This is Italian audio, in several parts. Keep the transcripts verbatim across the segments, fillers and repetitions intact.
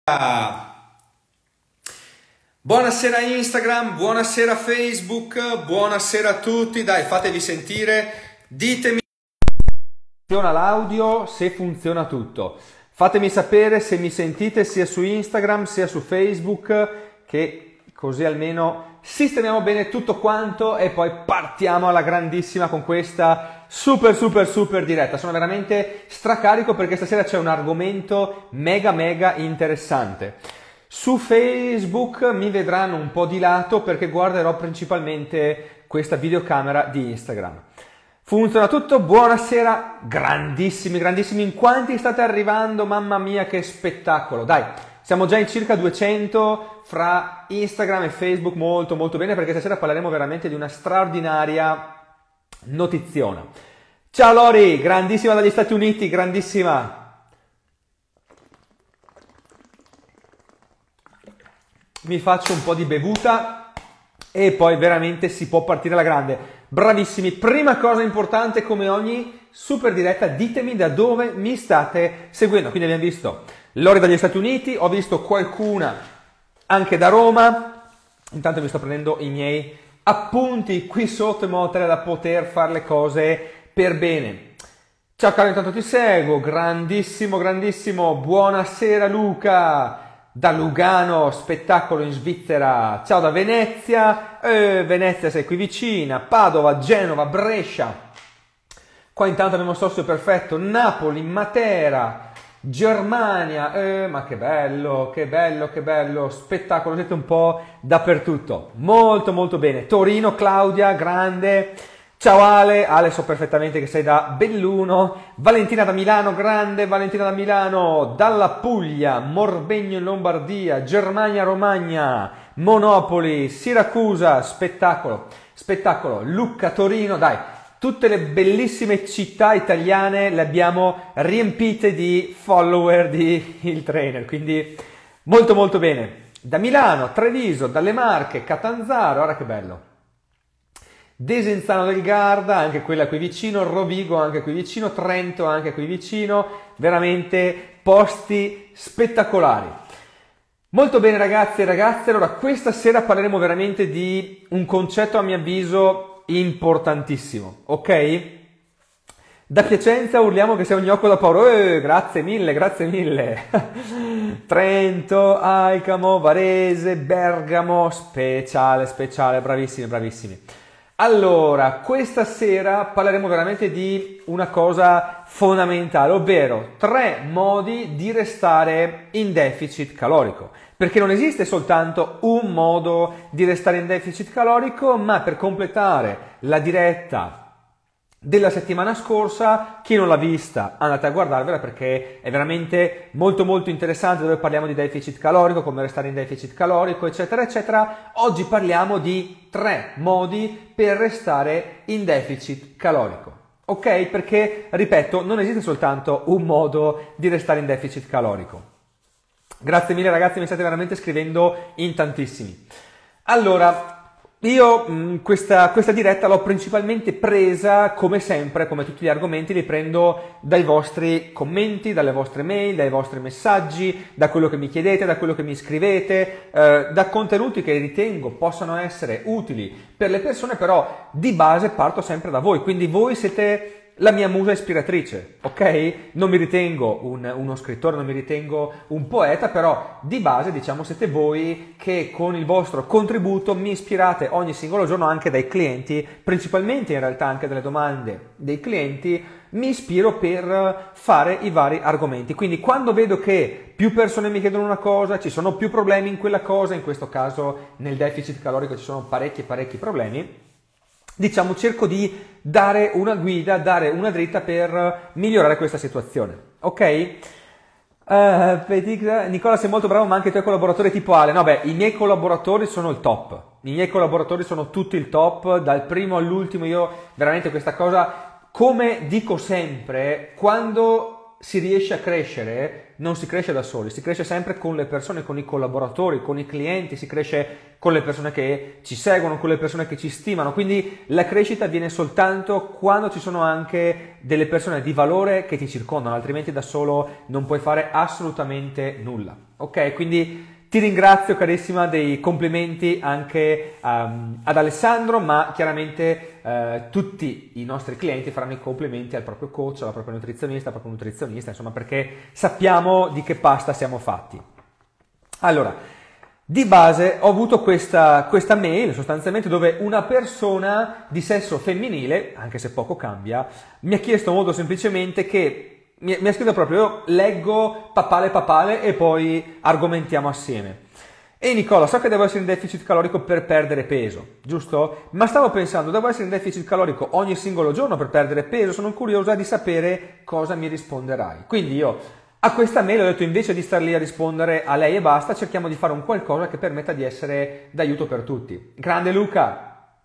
Buonasera Instagram, buonasera Facebook, buonasera a tutti, dai fatevi sentire, ditemi se funziona l'audio, se funziona tutto, fatemi sapere se mi sentite sia su Instagram sia su Facebook, che così almeno sistemiamo bene tutto quanto e poi partiamo alla grandissima con questa super super super diretta. Sono veramente stracarico perché stasera c'è un argomento mega mega interessante. Su Facebook mi vedranno un po' di lato perché guarderò principalmente questa videocamera di Instagram. Funziona tutto? Buonasera, grandissimi, grandissimi, in quanti state arrivando? Mamma mia che spettacolo, dai, siamo già in circa duecento fra Instagram e Facebook, molto molto bene perché stasera parleremo veramente di una straordinaria notiziona. Ciao Lori, grandissima dagli Stati Uniti, grandissima. Mi faccio un po' di bevuta e poi veramente si può partire alla grande. Bravissimi, prima cosa importante come ogni super diretta, ditemi da dove mi state seguendo. Quindi abbiamo visto Lori dagli Stati Uniti, ho visto qualcuna anche da Roma, intanto mi sto prendendo i miei appunti qui sotto in modo tale da poter fare le cose per bene. Ciao caro, intanto ti seguo, grandissimo, grandissimo, buonasera Luca, da Lugano, spettacolo in Svizzera, ciao da Venezia, eh, Venezia sei qui vicina, Padova, Genova, Brescia, qua intanto abbiamo socio perfetto, Napoli, Matera, Germania, eh, ma che bello, che bello, che bello, spettacolo, siete un po' dappertutto, molto molto bene, Torino, Claudia, grande, ciao Ale, Ale so perfettamente che sei da Belluno, Valentina da Milano, grande, Valentina da Milano, dalla Puglia, Morbegno in Lombardia, Germania, Romagna, Monopoli, Siracusa, spettacolo, spettacolo, Lucca, Torino, dai, tutte le bellissime città italiane le abbiamo riempite di follower di Il Trainer, quindi molto molto bene. Da Milano, Treviso, dalle Marche, Catanzaro, ora che bello. Desenzano del Garda, anche quella qui vicino, Rovigo anche qui vicino, Trento anche qui vicino, veramente posti spettacolari. Molto bene ragazzi e ragazze, allora questa sera parleremo veramente di un concetto a mio avviso importantissimo, ok? Da Piacenza urliamo che sei un gnocco da paura, eh, grazie mille, grazie mille. Trento, Alcamo, Varese, Bergamo, speciale, speciale, bravissimi, bravissimi. Allora, questa sera parleremo veramente di una cosa fondamentale, ovvero tre modi di restare in deficit calorico. Perché non esiste soltanto un modo di restare in deficit calorico, ma per completare la diretta della settimana scorsa, chi non l'ha vista andate a guardarvela perché è veramente molto molto interessante, dove parliamo di deficit calorico, come restare in deficit calorico eccetera eccetera. Oggi parliamo di tre modi per restare in deficit calorico, ok? Perché ripeto, non esiste soltanto un modo di restare in deficit calorico. Grazie mille ragazzi, mi state veramente scrivendo in tantissimi. Allora, io mh, questa, questa diretta l'ho principalmente presa, come sempre, come tutti gli argomenti, li prendo dai vostri commenti, dalle vostre mail, dai vostri messaggi, da quello che mi chiedete, da quello che mi scrivete, eh, da contenuti che ritengo possano essere utili per le persone, però di base parto sempre da voi, quindi voi siete la mia musa ispiratrice, ok? Non mi ritengo un, uno scrittore, non mi ritengo un poeta, però di base diciamo siete voi che con il vostro contributo mi ispirate ogni singolo giorno, anche dai clienti, principalmente in realtà anche dalle domande dei clienti, mi ispiro per fare i vari argomenti. Quindi quando vedo che più persone mi chiedono una cosa, ci sono più problemi in quella cosa, in questo caso nel deficit calorico ci sono parecchi parecchi problemi, diciamo cerco di dare una guida, dare una dritta per migliorare questa situazione, ok? Uh, Petit, Nicola sei molto bravo, ma anche i tuoi collaboratori tipo Ale. No beh, i miei collaboratori sono il top, i miei collaboratori sono tutti il top, dal primo all'ultimo. Io veramente questa cosa, come dico sempre, quando si riesce a crescere, non si cresce da soli, si cresce sempre con le persone, con i collaboratori, con i clienti, si cresce con le persone che ci seguono, con le persone che ci stimano, quindi la crescita avviene soltanto quando ci sono anche delle persone di valore che ti circondano, altrimenti da solo non puoi fare assolutamente nulla, ok? Quindi ti ringrazio carissima dei complimenti anche um, ad Alessandro, ma chiaramente uh, tutti i nostri clienti faranno i complimenti al proprio coach, alla propria nutrizionista, al proprio nutrizionista, insomma, perché sappiamo di che pasta siamo fatti. Allora, di base ho avuto questa, questa mail sostanzialmente dove una persona di sesso femminile, anche se poco cambia, mi ha chiesto molto semplicemente che Mi, mi ha scritto proprio, io leggo papale papale e poi argomentiamo assieme. E Nicola, so che devo essere in deficit calorico per perdere peso, giusto? Ma stavo pensando, devo essere in deficit calorico ogni singolo giorno per perdere peso? Sono curiosa di sapere cosa mi risponderai. Quindi io a questa mail ho detto, invece di star lì a rispondere a lei e basta, cerchiamo di fare un qualcosa che permetta di essere d'aiuto per tutti. Grande Luca!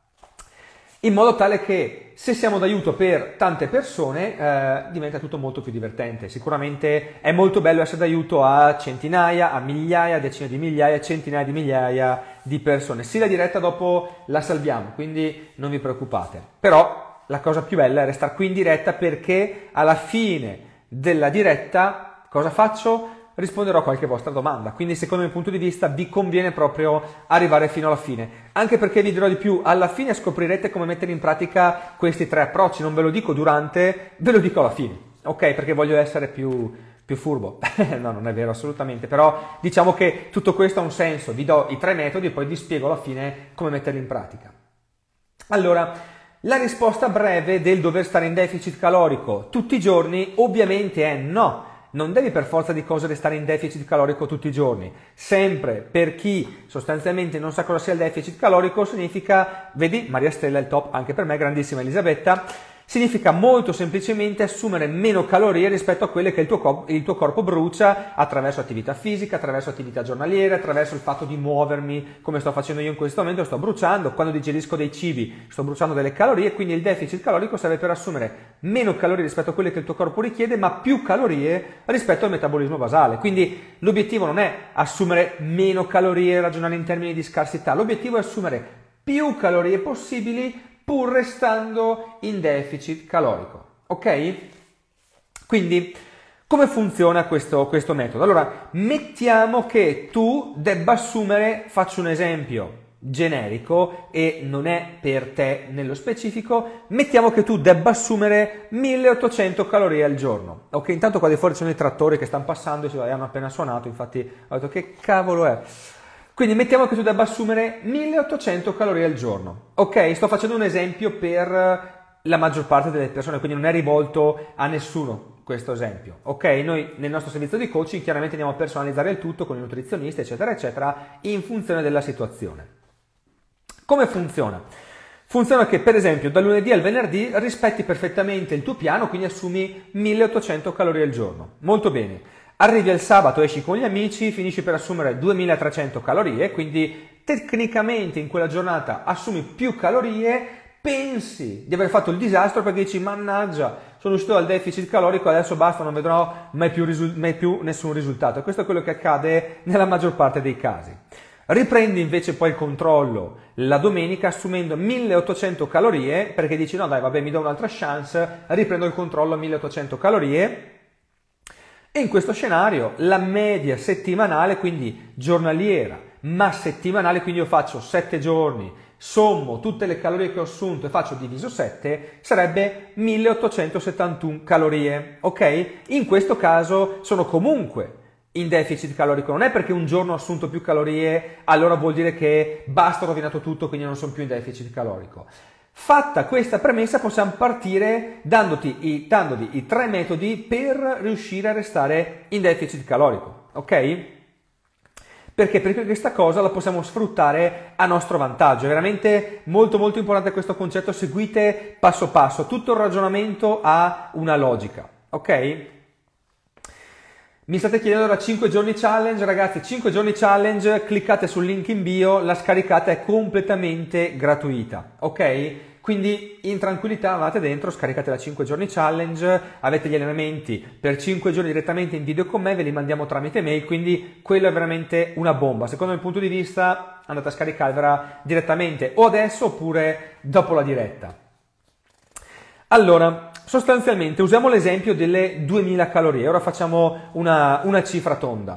In modo tale che se siamo d'aiuto per tante persone eh, diventa tutto molto più divertente. Sicuramente è molto bello essere d'aiuto a centinaia, a migliaia, decine di migliaia, centinaia di migliaia di persone. Sì, la diretta dopo la salviamo, quindi non vi preoccupate. Però la cosa più bella è restare qui in diretta, perché alla fine della diretta cosa faccio? Risponderò a qualche vostra domanda, quindi secondo il mio punto di vista vi conviene proprio arrivare fino alla fine, anche perché vi dirò di più, alla fine scoprirete come mettere in pratica questi tre approcci, non ve lo dico durante, ve lo dico alla fine, ok? Perché voglio essere più, più furbo, no, non è vero assolutamente, però diciamo che tutto questo ha un senso, vi do i tre metodi e poi vi spiego alla fine come metterli in pratica. Allora, la risposta breve del dover stare in deficit calorico tutti i giorni ovviamente è no. Non devi per forza di cose restare in deficit calorico tutti i giorni. Sempre, per chi sostanzialmente non sa cosa sia il deficit calorico, significa, vedi, Maria Stella è il top, anche per me, grandissima Elisabetta, significa molto semplicemente assumere meno calorie rispetto a quelle che il tuo, corpo, il tuo corpo brucia attraverso attività fisica, attraverso attività giornaliere, attraverso il fatto di muovermi, come sto facendo io in questo momento, sto bruciando, quando digerisco dei cibi sto bruciando delle calorie, quindi il deficit calorico serve per assumere meno calorie rispetto a quelle che il tuo corpo richiede, ma più calorie rispetto al metabolismo basale. Quindi l'obiettivo non è assumere meno calorie e ragionare in termini di scarsità, l'obiettivo è assumere più calorie possibili pur restando in deficit calorico, ok? Quindi, come funziona questo, questo metodo? Allora, mettiamo che tu debba assumere, faccio un esempio generico e non è per te nello specifico, mettiamo che tu debba assumere milleottocento calorie al giorno, ok? Intanto qua di fuori ci sono i trattori che stanno passando e hanno appena suonato, infatti ho detto che cavolo è? Quindi mettiamo che tu debba assumere milleottocento calorie al giorno. Ok, sto facendo un esempio per la maggior parte delle persone, quindi non è rivolto a nessuno questo esempio. Ok, noi nel nostro servizio di coaching chiaramente andiamo a personalizzare il tutto con i nutrizionisti, eccetera, eccetera, in funzione della situazione. Come funziona? Funziona che, per esempio, dal lunedì al venerdì rispetti perfettamente il tuo piano, quindi assumi milleottocento calorie al giorno. Molto bene. Arrivi al sabato, esci con gli amici, finisci per assumere duemilatrecento calorie, quindi tecnicamente in quella giornata assumi più calorie, pensi di aver fatto il disastro perché dici mannaggia, sono uscito dal deficit calorico, adesso basta, non vedrò mai più, risu- mai più nessun risultato. E questo è quello che accade nella maggior parte dei casi. Riprendi invece poi il controllo la domenica assumendo milleottocento calorie perché dici no dai vabbè mi do un'altra chance, riprendo il controllo a milleottocento calorie. E in questo scenario la media settimanale, quindi giornaliera, ma settimanale, quindi io faccio sette giorni, sommo tutte le calorie che ho assunto e faccio diviso sette, sarebbe milleottocentosettantuno calorie, ok? In questo caso sono comunque in deficit calorico, non è perché un giorno ho assunto più calorie, allora vuol dire che basta, ho rovinato tutto, quindi non sono più in deficit calorico. Fatta questa premessa possiamo partire dandoti i, dandoti i tre metodi per riuscire a restare in deficit calorico, ok? Perché? Perché questa cosa la possiamo sfruttare a nostro vantaggio, è veramente molto molto importante questo concetto, seguite passo passo, tutto il ragionamento ha una logica, ok? Mi state chiedendo la cinque giorni challenge, ragazzi, cinque giorni challenge, cliccate sul link in bio, la scaricata è completamente gratuita, ok? Quindi in tranquillità andate dentro, scaricate la cinque giorni challenge, avete gli allenamenti per cinque giorni direttamente in video con me, ve li mandiamo tramite mail, quindi quello è veramente una bomba. Secondo il mio punto di vista andate a scaricarvela direttamente o adesso oppure dopo la diretta. Allora, sostanzialmente usiamo l'esempio delle duemila calorie, ora facciamo una, una cifra tonda.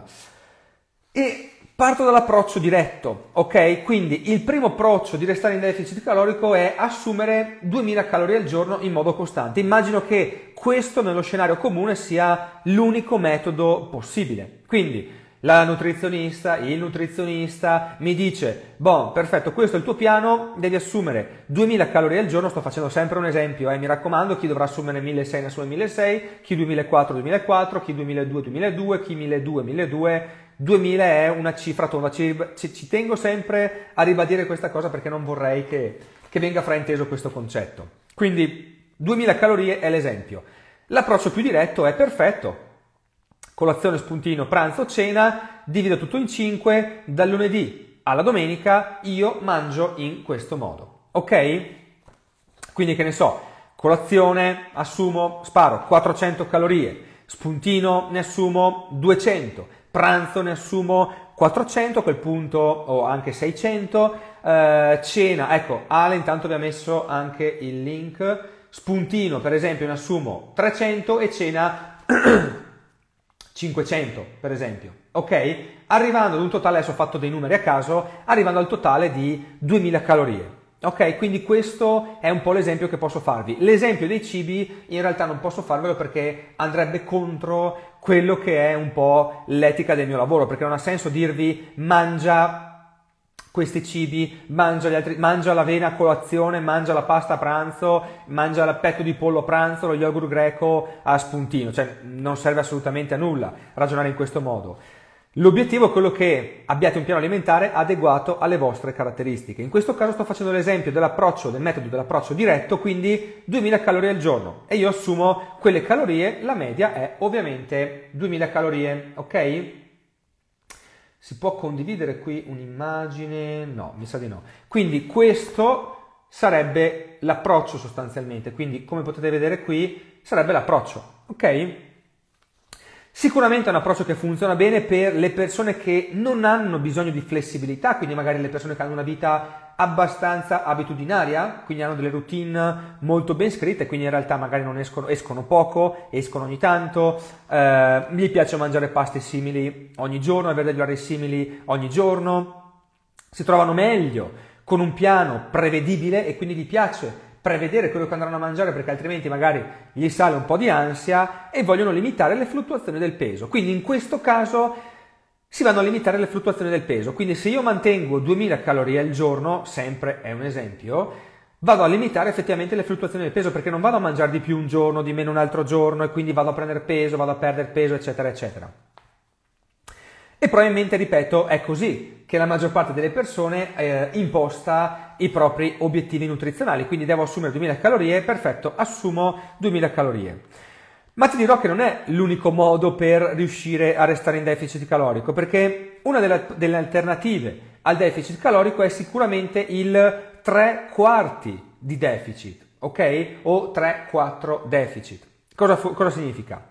E parto dall'approccio diretto, ok? Quindi il primo approccio di restare in deficit calorico è assumere duemila calorie al giorno in modo costante. Immagino che questo nello scenario comune sia l'unico metodo possibile. Quindi la nutrizionista, il nutrizionista mi dice, boh, perfetto, questo è il tuo piano, devi assumere duemila calorie al giorno, sto facendo sempre un esempio, eh, mi raccomando, chi dovrà assumere milleseicento ne assume milleseicento, chi duemilaquattro duemilaquattro, chi duemiladue duemiladue, chi milleduecento milleduecento, duemila è una cifra tonda, ci, ci, ci tengo sempre a ribadire questa cosa perché non vorrei che, che venga frainteso questo concetto. Quindi duemila calorie è l'esempio. L'approccio più diretto è perfetto. Colazione, spuntino, pranzo, cena, divido tutto in cinque, dal lunedì alla domenica io mangio in questo modo, ok? Quindi che ne so, colazione, assumo, sparo quattrocento calorie, spuntino ne assumo duecento, pranzo ne assumo quattrocento, a quel punto o anche seicento, eh, cena, ecco, Ale intanto vi ha messo anche il link, spuntino per esempio ne assumo trecento e cena cinquecento per esempio, ok? Arrivando ad un totale, adesso ho fatto dei numeri a caso, arrivando al totale di duemila calorie, ok? Quindi questo è un po' l'esempio che posso farvi. L'esempio dei cibi in realtà non posso farvelo perché andrebbe contro quello che è un po' l'etica del mio lavoro, perché non ha senso dirvi mangia questi cibi, mangia, gli altri, mangia l'avena a colazione, mangia la pasta a pranzo, mangia il petto di pollo a pranzo, lo yogurt greco a spuntino, cioè non serve assolutamente a nulla ragionare in questo modo. L'obiettivo è quello che abbiate un piano alimentare adeguato alle vostre caratteristiche. In questo caso sto facendo l'esempio dell'approccio, del metodo dell'approccio diretto, quindi duemila calorie al giorno e io assumo quelle calorie, la media è ovviamente duemila calorie, ok? Si può condividere qui un'immagine? No, mi sa di no. Quindi questo sarebbe l'approccio sostanzialmente, quindi come potete vedere qui sarebbe l'approccio, ok? Sicuramente è un approccio che funziona bene per le persone che non hanno bisogno di flessibilità, quindi magari le persone che hanno una vita abbastanza abitudinaria, quindi hanno delle routine molto ben scritte, quindi in realtà magari non escono, escono poco, escono ogni tanto, eh, gli piace mangiare paste simili ogni giorno, avere degli orari simili ogni giorno, si trovano meglio con un piano prevedibile e quindi gli piace prevedere quello che andranno a mangiare perché altrimenti magari gli sale un po' di ansia e vogliono limitare le fluttuazioni del peso. Quindi in questo caso si vanno a limitare le fluttuazioni del peso. Quindi se io mantengo duemila calorie al giorno, sempre è un esempio, vado a limitare effettivamente le fluttuazioni del peso perché non vado a mangiare di più un giorno, di meno un altro giorno e quindi vado a prendere peso, vado a perdere peso, eccetera, eccetera. E probabilmente, ripeto, è così che la maggior parte delle persone eh, imposta i propri obiettivi nutrizionali, quindi devo assumere duemila calorie, perfetto, assumo duemila calorie. Ma ti dirò che non è l'unico modo per riuscire a restare in deficit calorico, perché una delle, delle alternative al deficit calorico è sicuramente il tre quarti di deficit, ok? O tre quattro deficit. Cosa, cosa significa?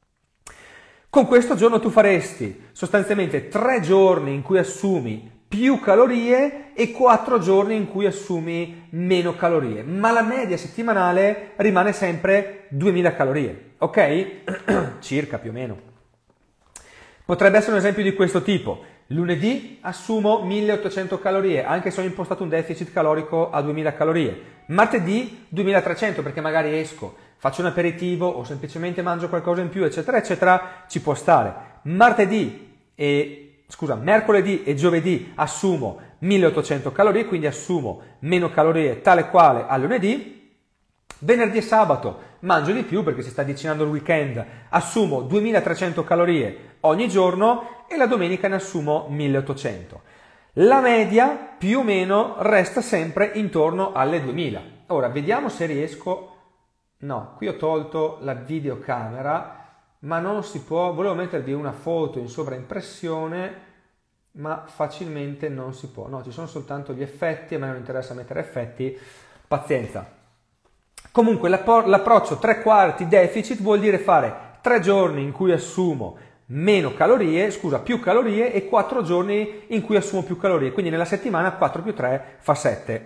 Con questo giorno tu faresti sostanzialmente tre giorni in cui assumi più calorie e quattro giorni in cui assumi meno calorie, ma la media settimanale rimane sempre duemila calorie, ok? Circa più o meno. Potrebbe essere un esempio di questo tipo. Lunedì assumo milleottocento calorie, anche se ho impostato un deficit calorico a duemila calorie. Martedì duemilatrecento perché magari esco, faccio un aperitivo o semplicemente mangio qualcosa in più, eccetera, eccetera, ci può stare. Martedì e, scusa, mercoledì e giovedì assumo milleottocento calorie, quindi assumo meno calorie tale quale a lunedì. Venerdì e sabato mangio di più perché si sta avvicinando il weekend, assumo duemilatrecento calorie ogni giorno e la domenica ne assumo milleottocento. La media più o meno resta sempre intorno alle duemila. Ora vediamo se riesco. No, qui ho tolto la videocamera, ma non si può. Volevo mettervi una foto in sovraimpressione, ma facilmente non si può. No, ci sono soltanto gli effetti, a me non interessa mettere effetti. pazienza. Comunque l'approccio tre quarti deficit vuol dire fare tre giorni in cui assumo meno calorie, scusa, più calorie e quattro giorni in cui assumo più calorie, quindi nella settimana quattro più tre fa sette.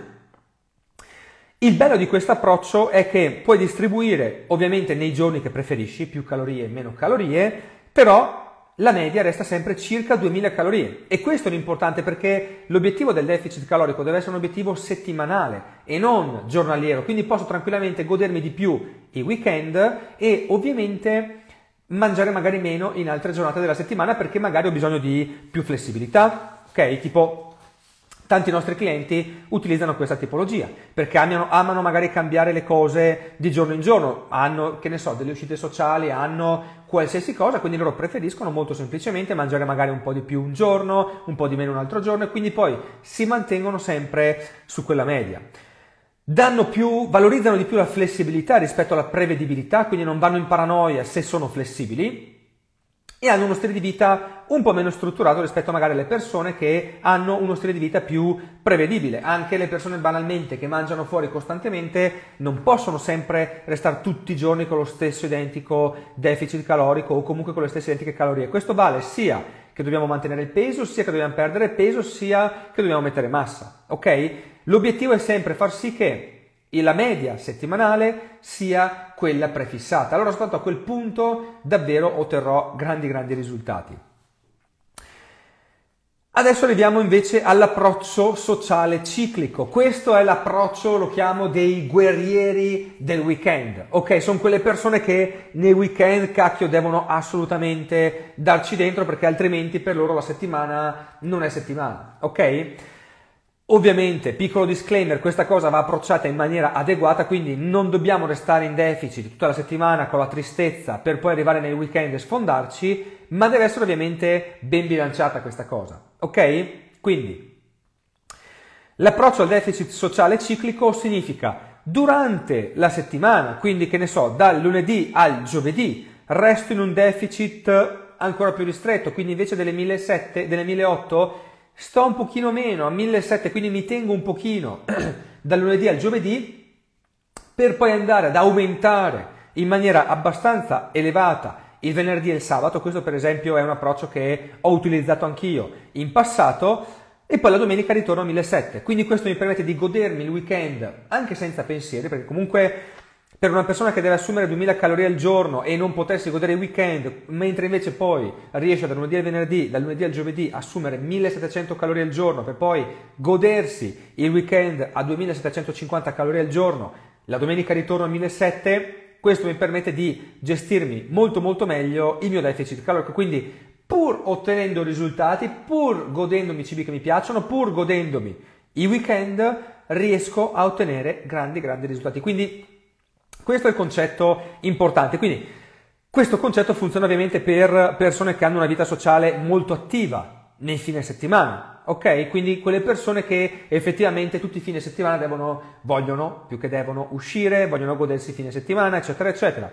Il bello di questo approccio è che puoi distribuire ovviamente nei giorni che preferisci, più calorie e meno calorie, però la media resta sempre circa duemila calorie e questo è l'importante perché l'obiettivo del deficit calorico deve essere un obiettivo settimanale e non giornaliero, quindi posso tranquillamente godermi di più i weekend e ovviamente mangiare magari meno in altre giornate della settimana perché magari ho bisogno di più flessibilità, ok? Tipo tanti nostri clienti utilizzano questa tipologia perché amano, amano magari cambiare le cose di giorno in giorno, hanno, che ne so, delle uscite sociali, hanno qualsiasi cosa, quindi loro preferiscono molto semplicemente mangiare magari un po' di più un giorno, un po' di meno un altro giorno e quindi poi si mantengono sempre su quella media. Danno più, valorizzano di più la flessibilità rispetto alla prevedibilità, quindi non vanno in paranoia se sono flessibili e hanno uno stile di vita un po' meno strutturato rispetto magari alle persone che hanno uno stile di vita più prevedibile. Anche le persone banalmente che mangiano fuori costantemente non possono sempre restare tutti i giorni con lo stesso identico deficit calorico o comunque con le stesse identiche calorie. Questo vale sia che dobbiamo mantenere il peso, sia che dobbiamo perdere peso, sia che dobbiamo mettere massa, ok? L'obiettivo è sempre far sì che la media settimanale sia quella prefissata. Allora soltanto a quel punto davvero otterrò grandi grandi risultati. Adesso arriviamo invece all'approccio sociale ciclico. Questo è l'approccio, lo chiamo, dei guerrieri del weekend. Ok, sono quelle persone che nei weekend, cacchio, devono assolutamente darci dentro perché altrimenti per loro la settimana non è settimana. Ok? Ovviamente, piccolo disclaimer, questa cosa va approcciata in maniera adeguata, quindi non dobbiamo restare in deficit tutta la settimana con la tristezza per poi arrivare nel weekend e sfondarci, ma deve essere ovviamente ben bilanciata questa cosa, ok? Quindi, l'approccio al deficit sociale ciclico significa durante la settimana, quindi che ne so, dal lunedì al giovedì, resto in un deficit ancora più ristretto, quindi invece delle millesettecento, delle milleottocento, sto un pochino meno, a millesettecento, quindi mi tengo un pochino dal lunedì al giovedì per poi andare ad aumentare in maniera abbastanza elevata il venerdì e il sabato. Questo per esempio è un approccio che ho utilizzato anch'io in passato e poi la domenica ritorno a millesettecento. Quindi questo mi permette di godermi il weekend anche senza pensieri, perché comunque per una persona che deve assumere duemila calorie al giorno e non potersi godere il weekend, mentre invece poi riesce dal lunedì al venerdì, dal lunedì al giovedì, assumere millesettecento calorie al giorno per poi godersi il weekend a duemilasettecentocinquanta calorie al giorno, la domenica ritorno a millesettecento, questo mi permette di gestirmi molto molto meglio il mio deficit calorico. Quindi pur ottenendo risultati, pur godendomi i cibi che mi piacciono, pur godendomi i weekend, riesco a ottenere grandi grandi risultati. Quindi questo è il concetto importante. Quindi questo concetto funziona ovviamente per persone che hanno una vita sociale molto attiva nei fine settimana, ok? Quindi quelle persone che effettivamente tutti i fine settimana devono, vogliono, più che devono, uscire, vogliono godersi i fine settimana, eccetera, eccetera.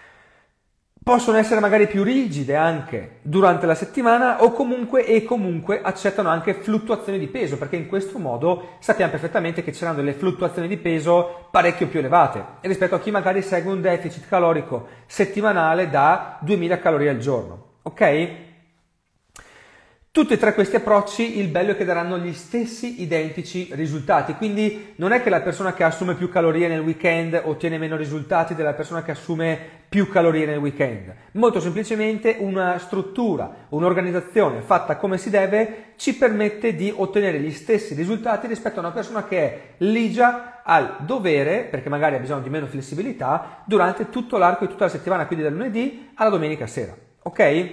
Possono essere magari più rigide anche durante la settimana o comunque e comunque accettano anche fluttuazioni di peso, perché in questo modo sappiamo perfettamente che ci saranno delle fluttuazioni di peso parecchio più elevate rispetto a chi magari segue un deficit calorico settimanale da duemila calorie al giorno, ok? Tutti e tre questi approcci, il bello è che daranno gli stessi identici risultati, quindi non è che la persona che assume più calorie nel weekend ottiene meno risultati della persona che assume più calorie nel weekend. Molto semplicemente una struttura, un'organizzazione fatta come si deve ci permette di ottenere gli stessi risultati rispetto a una persona che è ligia al dovere, perché magari ha bisogno di meno flessibilità, durante tutto l'arco di tutta la settimana, quindi dal lunedì alla domenica sera, ok?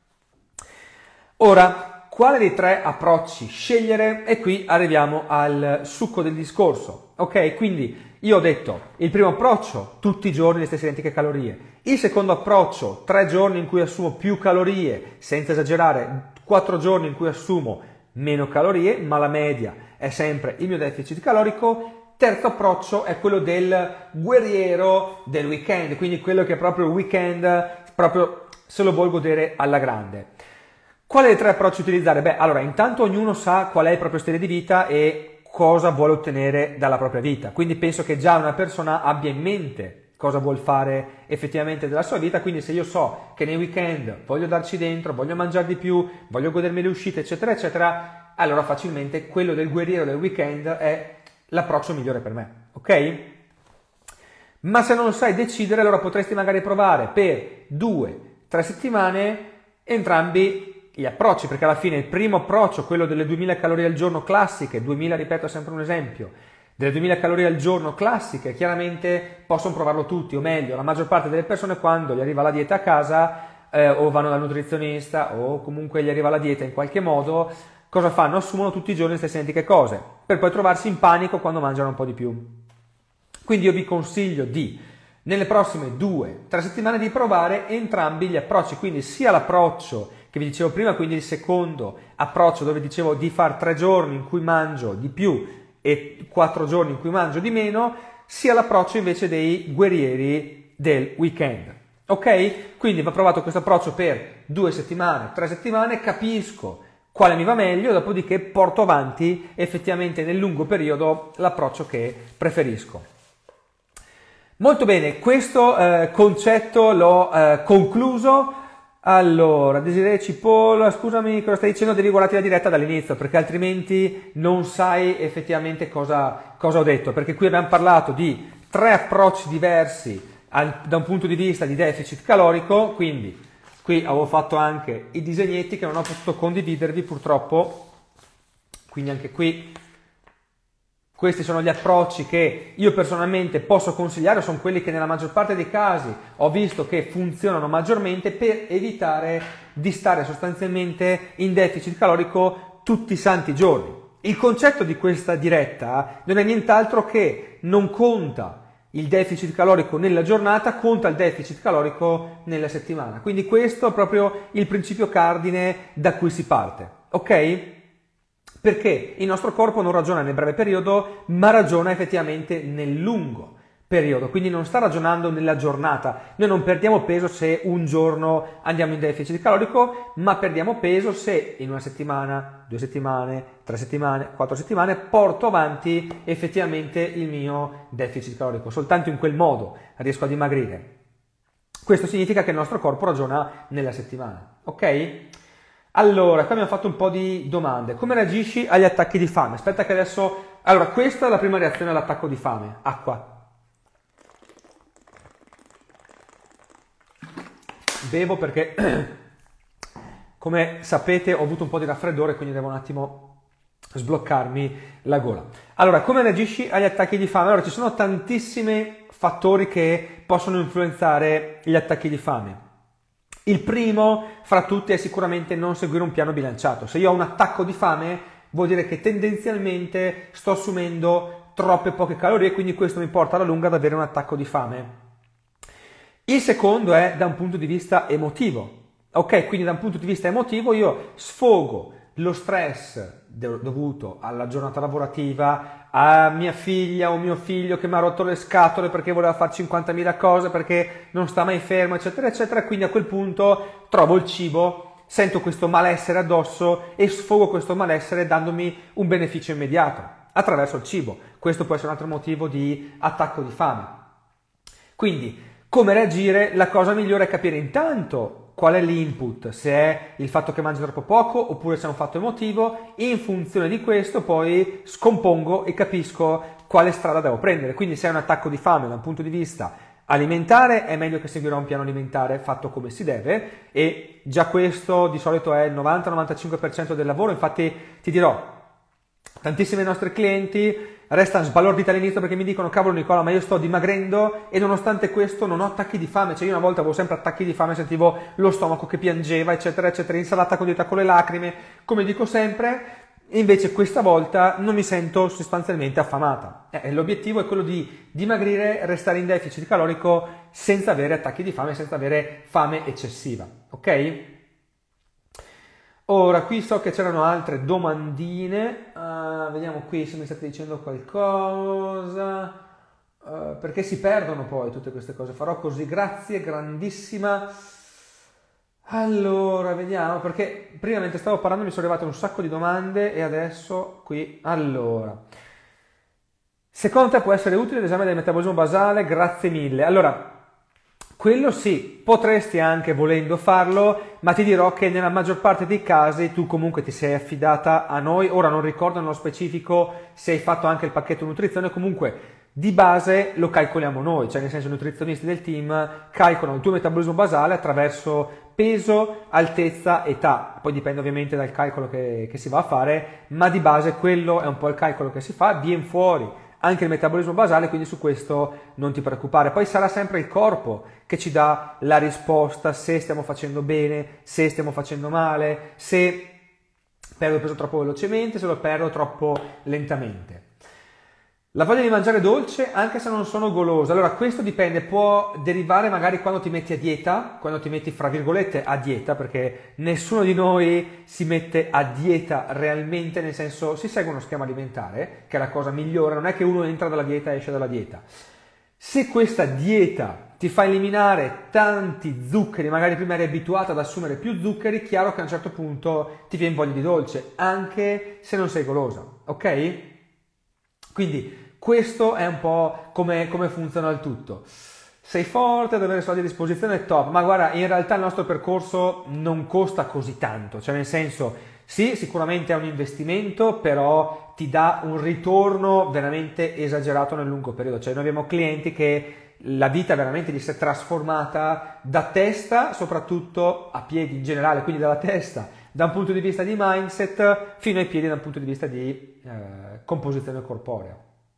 Ora, quale dei tre approcci scegliere? E qui arriviamo al succo del discorso, ok? Quindi io ho detto, il primo approccio, tutti i giorni le stesse identiche calorie. Il secondo approccio, tre giorni in cui assumo più calorie, senza esagerare, quattro giorni in cui assumo meno calorie, ma la media è sempre il mio deficit calorico. Terzo approccio è quello del guerriero del weekend, quindi quello che è proprio il weekend, proprio se lo vuol godere alla grande. Quale dei tre approcci utilizzare? Beh, allora, intanto ognuno sa qual è il proprio stile di vita e cosa vuole ottenere dalla propria vita. Quindi penso che già una persona abbia in mente cosa vuol fare effettivamente della sua vita. Quindi se io so che nei weekend voglio darci dentro, voglio mangiare di più, voglio godermi le uscite, eccetera, eccetera, allora facilmente quello del guerriero del weekend è l'approccio migliore per me, ok? Ma se non sai decidere, allora potresti magari provare per due, tre settimane entrambi gli approcci, perché alla fine il primo approccio, quello delle duemila calorie al giorno classiche, duemila ripeto è sempre un esempio, delle duemila calorie al giorno classiche, chiaramente possono provarlo tutti, o meglio, la maggior parte delle persone quando gli arriva la dieta a casa eh, o vanno dal nutrizionista o comunque gli arriva la dieta in qualche modo, cosa fanno? Assumono tutti i giorni le stesse identiche cose, per poi trovarsi in panico quando mangiano un po' di più. Quindi io vi consiglio di, nelle prossime due tre settimane, di provare entrambi gli approcci, quindi sia l'approccio che vi dicevo prima, quindi il secondo approccio dove dicevo di fare tre giorni in cui mangio di più e quattro giorni in cui mangio di meno, sia l'approccio invece dei guerrieri del weekend. Ok? Quindi va provato questo approccio per due settimane, tre settimane, capisco quale mi va meglio, dopodiché porto avanti effettivamente nel lungo periodo l'approccio che preferisco. Molto bene, questo eh, concetto l'ho eh, concluso. Allora, Desiree Cipolla, scusami, cosa stai dicendo? Devi guardarti la diretta dall'inizio, perché altrimenti non sai effettivamente cosa, cosa ho detto, perché qui abbiamo parlato di tre approcci diversi al, da un punto di vista di deficit calorico, quindi qui avevo fatto anche i disegnetti che non ho potuto condividervi purtroppo, quindi anche qui questi sono gli approcci che io personalmente posso consigliare, sono quelli che nella maggior parte dei casi ho visto che funzionano maggiormente per evitare di stare sostanzialmente in deficit calorico tutti i santi giorni. Il concetto di questa diretta non è nient'altro che non conta il deficit calorico nella giornata, conta il deficit calorico nella settimana. Quindi questo è proprio il principio cardine da cui si parte, ok? Perché il nostro corpo non ragiona nel breve periodo, ma ragiona effettivamente nel lungo periodo, quindi non sta ragionando nella giornata. Noi non perdiamo peso se un giorno andiamo in deficit calorico, ma perdiamo peso se in una settimana, due settimane, tre settimane, quattro settimane porto avanti effettivamente il mio deficit calorico. Soltanto in quel modo riesco a dimagrire. Questo significa che il nostro corpo ragiona nella settimana, ok? Allora, qua abbiamo fatto un po' di domande. Come reagisci agli attacchi di fame? Aspetta che adesso... Allora, questa è la prima reazione all'attacco di fame. Acqua. Bevo perché, come sapete, ho avuto un po' di raffreddore, quindi devo un attimo sbloccarmi la gola. Allora, come reagisci agli attacchi di fame? Allora, ci sono tantissimi fattori che possono influenzare gli attacchi di fame. Il primo fra tutti è sicuramente non seguire un piano bilanciato. Se io ho un attacco di fame vuol dire che tendenzialmente sto assumendo troppe poche calorie, quindi questo mi porta alla lunga ad avere un attacco di fame. Il secondo è da un punto di vista emotivo. Ok, quindi da un punto di vista emotivo io sfogo lo stress dovuto alla giornata lavorativa, a mia figlia o mio figlio che mi ha rotto le scatole perché voleva fare cinquantamila cose, perché non sta mai fermo, eccetera, eccetera. Quindi a quel punto trovo il cibo, sento questo malessere addosso e sfogo questo malessere dandomi un beneficio immediato attraverso il cibo. Questo può essere un altro motivo di attacco di fame. Quindi, come reagire? La cosa migliore è capire intanto qual è l'input, se è il fatto che mangi troppo poco oppure se è un fatto emotivo. In funzione di questo poi scompongo e capisco quale strada devo prendere. Quindi se è un attacco di fame da un punto di vista alimentare è meglio che seguirò un piano alimentare fatto come si deve, e già questo di solito è il novanta novantacinque per cento del lavoro. Infatti ti dirò, tantissimi nostri clienti restano sbalorditi all'inizio perché mi dicono: cavolo Nicola, ma io sto dimagrendo e nonostante questo non ho attacchi di fame. Cioè io una volta avevo sempre attacchi di fame, sentivo lo stomaco che piangeva, eccetera eccetera, insalata condita con le lacrime, come dico sempre. Invece questa volta non mi sento sostanzialmente affamata. Eh, l'obiettivo è quello di dimagrire, restare in deficit calorico senza avere attacchi di fame, senza avere fame eccessiva, ok? Ora, qui so che c'erano altre domandine, uh, vediamo qui se mi state dicendo qualcosa, uh, perché si perdono poi tutte queste cose. Farò così, grazie, grandissima. Allora, vediamo, perché prima mentre stavo parlando mi sono arrivate un sacco di domande e adesso qui, allora, Secondo te può essere utile l'esame del metabolismo basale? Grazie mille. Allora, quello sì, potresti anche volendo farlo, ma ti dirò che nella maggior parte dei casi tu comunque ti sei affidata a noi. Ora non ricordo nello specifico se hai fatto anche il pacchetto nutrizione, comunque di base lo calcoliamo noi, cioè nel senso i nutrizionisti del team calcolano il tuo metabolismo basale attraverso peso, altezza, età, poi dipende ovviamente dal calcolo che, che si va a fare, ma di base quello è un po' il calcolo che si fa, viene fuori anche il metabolismo basale, quindi su questo non ti preoccupare. Poi sarà sempre il corpo che ci dà la risposta se stiamo facendo bene, se stiamo facendo male, se perdo il peso troppo velocemente, se lo perdo troppo lentamente. La voglia di mangiare dolce anche se non sono golosa. Allora questo dipende, può derivare magari quando ti metti a dieta, quando ti metti fra virgolette a dieta, perché nessuno di noi si mette a dieta realmente, nel senso si segue uno schema alimentare, che è la cosa migliore, non è che uno entra dalla dieta e esce dalla dieta. Se questa dieta ti fa eliminare tanti zuccheri, magari prima eri abituata ad assumere più zuccheri, chiaro che a un certo punto ti viene voglia di dolce, anche se non sei golosa, ok? Quindi questo è un po' come, come funziona il tutto. Sei forte ad avere soldi a disposizione, top, ma guarda, in realtà il nostro percorso non costa così tanto, cioè nel senso, sì, sicuramente è un investimento, però ti dà un ritorno veramente esagerato nel lungo periodo, cioè noi abbiamo clienti che la vita veramente gli si è trasformata da testa, soprattutto a piedi in generale, quindi dalla testa da un punto di vista di mindset fino ai piedi da un punto di vista di eh, composizione corporea.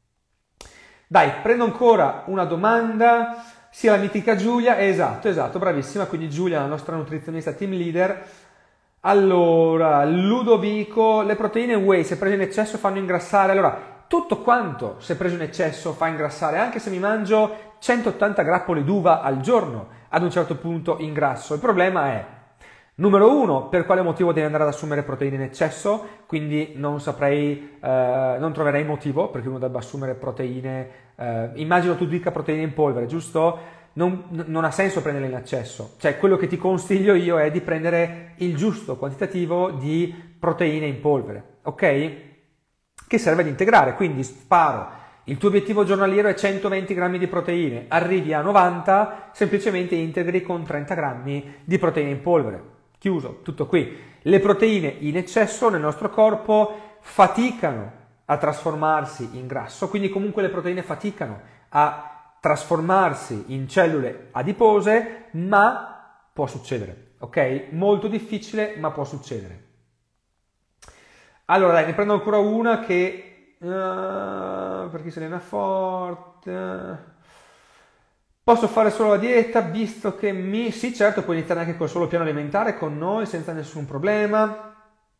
Dai, prendo ancora una domanda, sia la mitica Giulia, esatto, esatto, bravissima, quindi Giulia, la nostra nutrizionista team leader. Allora, Ludovico, le proteine whey se prese in eccesso fanno ingrassare. Allora, tutto quanto se preso in eccesso fa ingrassare, anche se mi mangio centottanta grappoli d'uva al giorno, ad un certo punto ingrasso. Il problema è, numero uno, per quale motivo devi andare ad assumere proteine in eccesso, quindi non saprei, eh, non troverei motivo perché uno debba assumere proteine, eh, immagino tu dica proteine in polvere, giusto? Non, non ha senso prenderle in eccesso, cioè quello che ti consiglio io è di prendere il giusto quantitativo di proteine in polvere, ok? Che serve ad integrare, quindi sparo. Il tuo obiettivo giornaliero è centoventi grammi di proteine, arrivi a novanta, semplicemente integri con trenta grammi di proteine in polvere. Chiuso, tutto qui. Le proteine in eccesso nel nostro corpo faticano a trasformarsi in grasso, quindi comunque le proteine faticano a trasformarsi in cellule adipose, ma può succedere, ok? Molto difficile, ma può succedere. Allora dai, ne prendo ancora una che, uh, per chi se ne è forte, posso fare solo la dieta visto che mi, sì certo puoi iniziare anche col solo piano alimentare con noi senza nessun problema.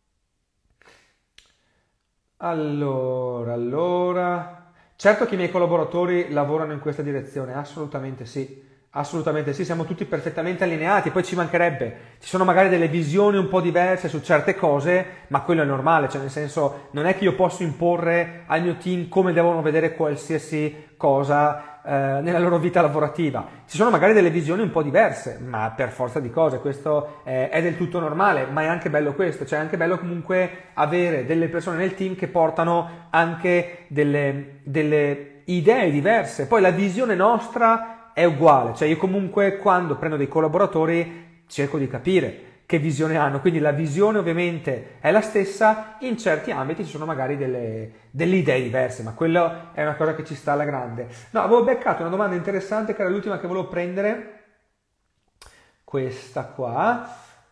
Allora, allora, certo che i miei collaboratori lavorano in questa direzione, assolutamente sì. Assolutamente sì, siamo tutti perfettamente allineati, poi ci mancherebbe, ci sono magari delle visioni un po' diverse su certe cose, ma quello è normale, cioè nel senso non è che io posso imporre al mio team come devono vedere qualsiasi cosa eh, nella loro vita lavorativa. Ci sono magari delle visioni un po' diverse, ma per forza di cose, questo è, è del tutto normale, ma è anche bello questo, cioè è anche bello comunque avere delle persone nel team che portano anche delle, delle idee diverse, poi la visione nostra è uguale, cioè io comunque quando prendo dei collaboratori cerco di capire che visione hanno, quindi la visione ovviamente è la stessa, in certi ambiti ci sono magari delle, delle idee diverse, ma quello è una cosa che ci sta alla grande. No, avevo beccato una domanda interessante che era l'ultima che volevo prendere, questa qua,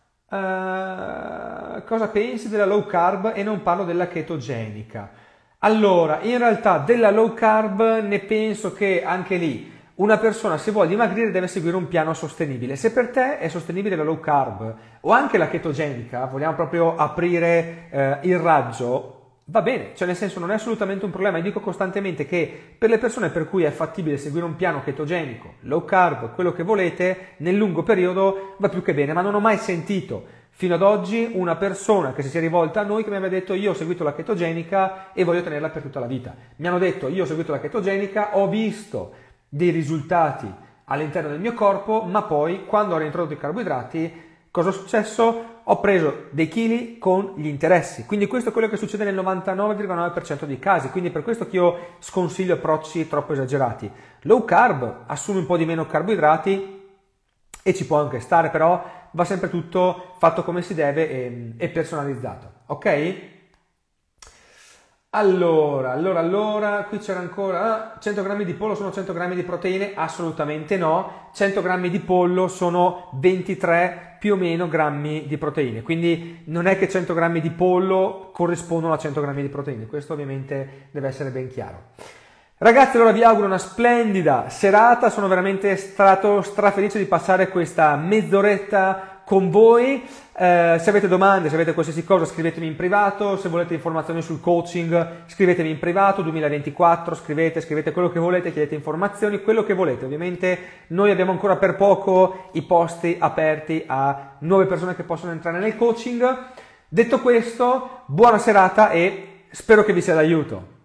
uh, cosa pensi della low carb e non parlo della chetogenica? Allora, in realtà della low carb ne penso che anche lì una persona se vuole dimagrire deve seguire un piano sostenibile. Se per te è sostenibile la low carb o anche la chetogenica, vogliamo proprio aprire eh, il raggio, va bene, cioè nel senso non è assolutamente un problema. Io dico costantemente che per le persone per cui è fattibile seguire un piano chetogenico, low carb, quello che volete, nel lungo periodo va più che bene, ma non ho mai sentito fino ad oggi una persona che si sia rivolta a noi che mi aveva detto io ho seguito la chetogenica e voglio tenerla per tutta la vita. Mi hanno detto io ho seguito la chetogenica, ho visto dei risultati all'interno del mio corpo, ma poi quando ho reintrodotto i carboidrati cosa è successo? ho preso dei chili con gli interessi, quindi questo è quello che succede nel novantanove virgola nove per cento dei casi, quindi per questo che io sconsiglio approcci troppo esagerati. Low carb, assumi un po' di meno carboidrati e ci può anche stare, però va sempre tutto fatto come si deve e, e personalizzato, ok? Allora, allora, allora, qui c'era ancora, ah, cento grammi di pollo sono cento grammi di proteine? Assolutamente no, cento grammi di pollo sono ventitré più o meno grammi di proteine, quindi non è che cento grammi di pollo corrispondono a cento grammi di proteine, questo ovviamente deve essere ben chiaro. Ragazzi, allora vi auguro una splendida serata, sono veramente stato strafelice di passare questa mezz'oretta con voi. Eh, se avete domande, se avete qualsiasi cosa, scrivetemi in privato. Se volete informazioni sul coaching, scrivetemi in privato. duemilaventiquattro, scrivete, scrivete quello che volete, chiedete informazioni, quello che volete. Ovviamente noi abbiamo ancora per poco i posti aperti a nuove persone che possono entrare nel coaching. Detto questo, buona serata e spero che vi sia d'aiuto.